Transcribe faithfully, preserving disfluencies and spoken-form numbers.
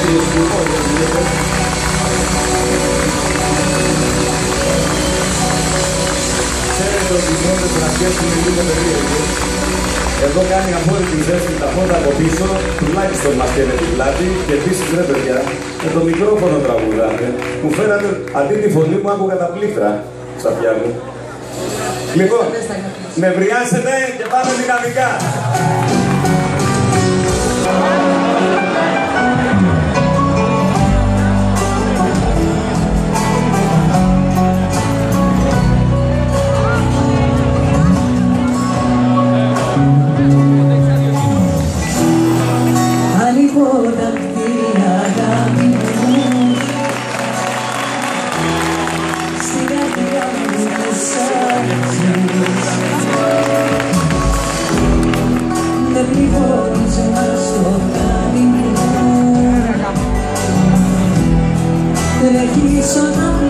Ξέρετε ότι μόνο φωτογραφίες είναι λίγο περίεργες. Εδώ κάνει απόλυτη ζέστη τα φώτα από πίσω, τουλάχιστον μας και με την πλάτη. Και επίσης, ρε παιδιά, με το μικρόφωνο τραγουδάτε. Μου φέρατε, αντί τη φωνή μου, άκουγα τα πλήκτρα στα αυτιά μου. Λοιπόν, νευριάσετε και πάμε δυναμικά. Δεν έχει